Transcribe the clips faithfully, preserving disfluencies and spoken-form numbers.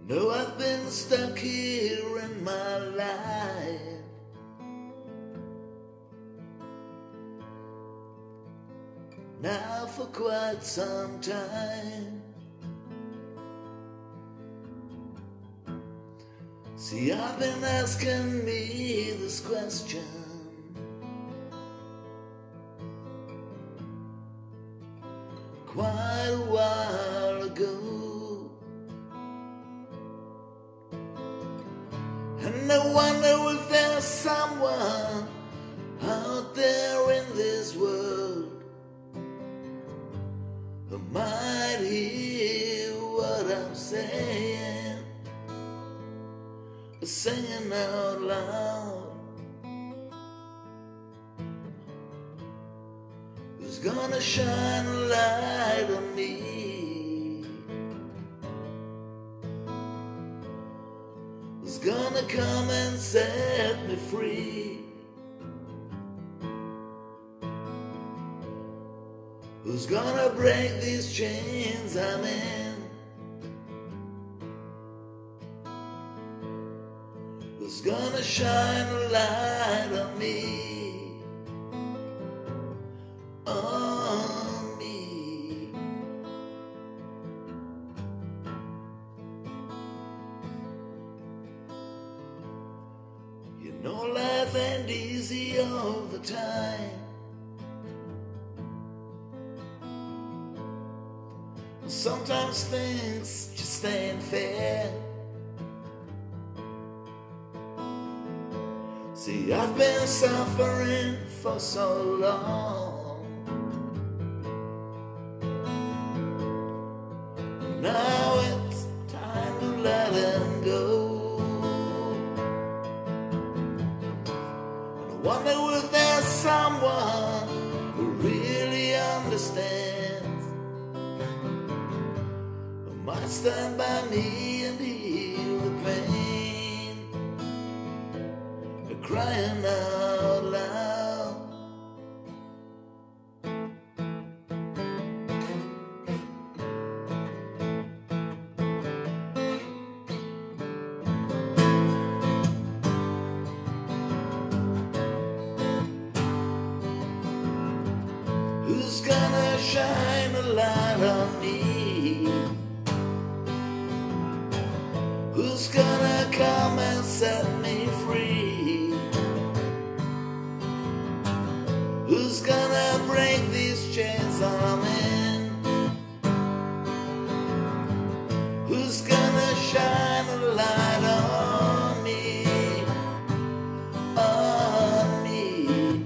No, I've been stuck here in my life, now for quite some time. See, I've been asking me this question quite a while ago, and I wonder if there's someone out there in this world who might hear what I'm saying, singing out loud. Who's gonna shine a light on me? Who's gonna come and set me free? Who's gonna break these chains I'm in? Who's gonna shine a light on me? On me. You know life ain't easy all the time. Sometimes things just ain't fair. See, I've been suffering for so long, now it's time to let him go. And I wonder if there's someone who really understands, who might stand by me and heal the pain, crying out loud. Who's gonna shine a light on me? Who's gonna come and set me free? Who's gonna break these chains I'm in? Who's gonna shine a light on me? On me.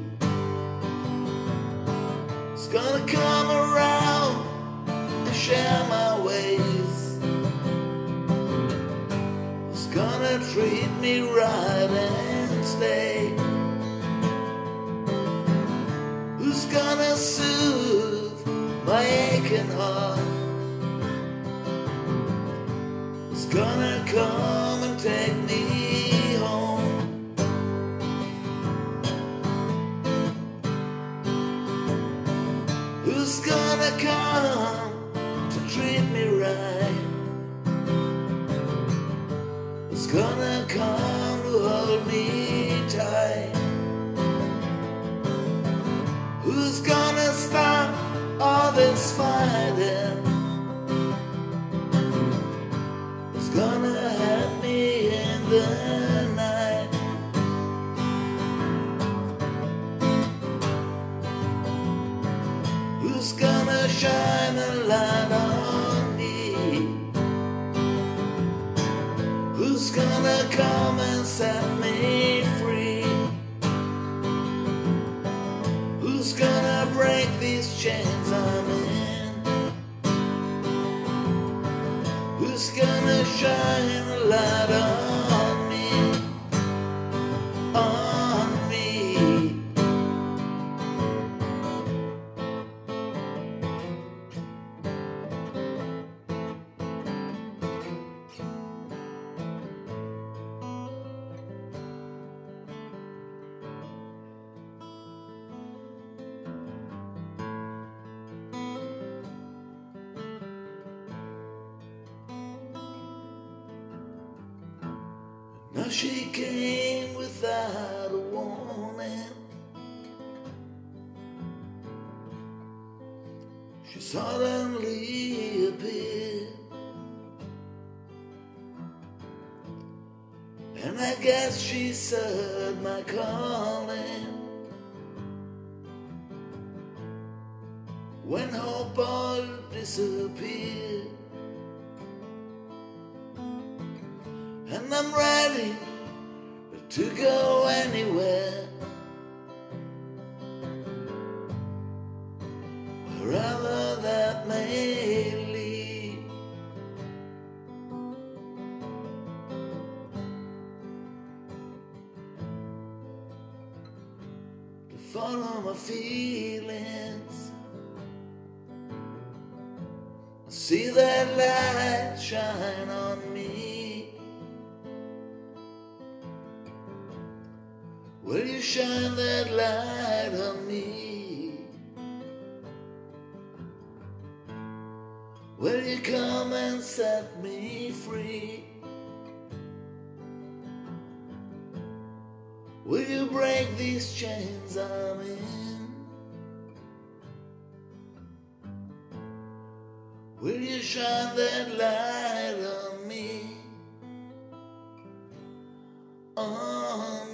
Who's gonna come around and share my ways? Who's gonna treat me right and stay? Who's gonna soothe my aching heart? Who's gonna come and take me home? Who's gonna come to treat me right? Who's gonna come to hold me tight? Who's gonna stop all this fighting? Who's gonna help me in the night? Who's gonna shine a light on me? Who's gonna come and set me free? Who's gonna break these chains I'm in? Who's gonna shine a light on me? On me. Now she came without a warning. She suddenly appeared, and I guess she heard my calling. When hope all disappeared, and I'm ready to go anywhere, wherever that may lead. To follow my feelings, see that light shine on me. Will you shine that light on me? Will you come and set me free? Will you break these chains I'm in? Will you shine that light on me? On